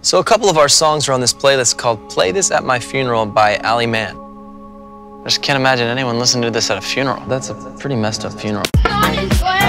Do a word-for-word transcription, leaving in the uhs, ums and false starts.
So a couple of our songs are on this playlist called Play This at My Funeral by Ali Mann. I just can't imagine anyone listening to this at a funeral. That's a pretty messed up funeral.